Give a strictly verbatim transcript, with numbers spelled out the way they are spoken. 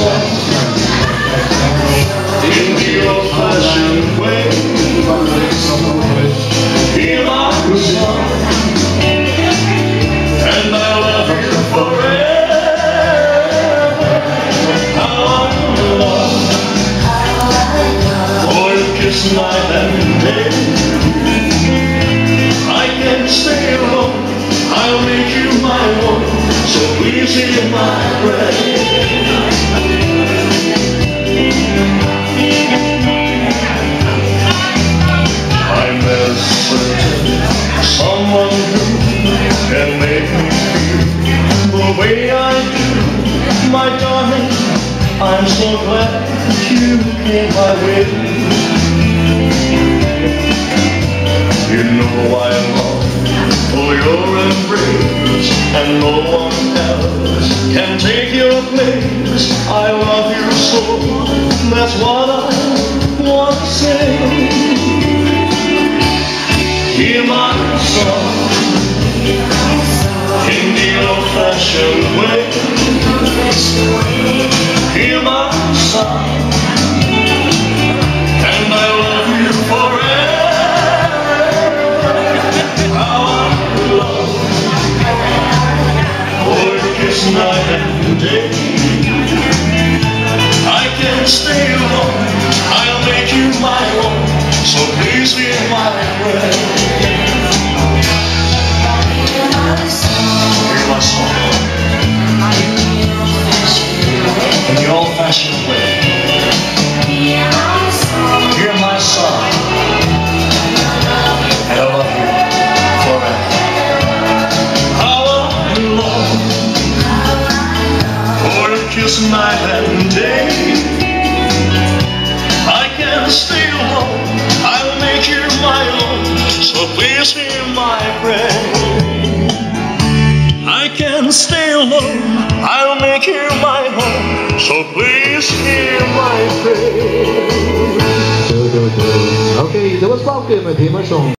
song in the old-fashioned way. Hear my song, and I love you forever. How I love, for you kiss my hand day. I can't stay alone, I'll make you my one, so please hear my prayer. I'm as certain someone who can make me feel the way I do, my darling. I'm so glad you came my way. You know I long for your embrace, and no one else can take your place. I love you so, that's what I want to say. Hear my song in the old-fashioned way. Hear my song, and I love you forever. How I love, for you kiss night and day. I can't stay alone, I'll make you my own, so please hear my prayer. Hear my song in the old-fashioned way. Hear my song, and I love you forever. How I love, for you kiss night and day. I can't stay alone, I'll make you my own, so please hear my prayer. I can't stay alone, I'll make you my home, so please hear my prayer. Oké, dat was Paul Kim met Hear My Song.